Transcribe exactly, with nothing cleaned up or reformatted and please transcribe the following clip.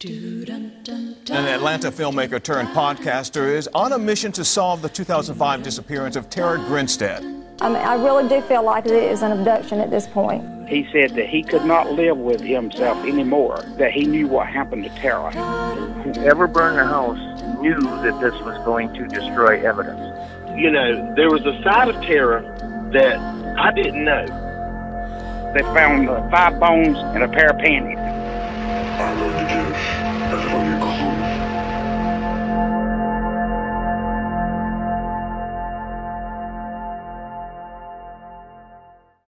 An Atlanta filmmaker turned podcaster is on a mission to solve the two thousand five disappearance of Tara Grinstead. I mean, I really do feel like it is an abduction at this point. He said that he could not live with himself anymore, that he knew what happened to Tara. Whoever burned the house knew that this was going to destroy evidence. You know, there was a side of Tara that I didn't know. They found uh, five bones and a pair of panties. I'm going to give